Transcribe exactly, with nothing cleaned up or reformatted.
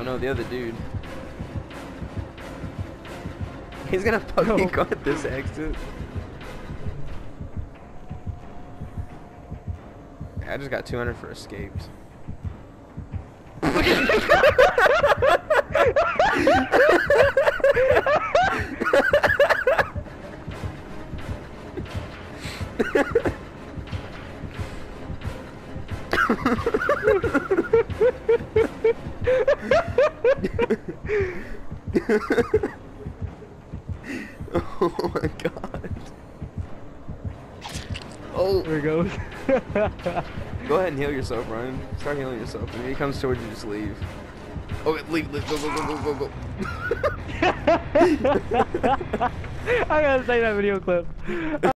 no, the other dude. He's gonna fucking No. go at this exit. I just got two hundred for escaped. Oh my god. Oh. There it goes. Go ahead and heal yourself, Ryan. Start healing yourself. If he comes towards you, just leave. Okay, leave, leave, go, go, go, go, go, go. I gotta say that video clip.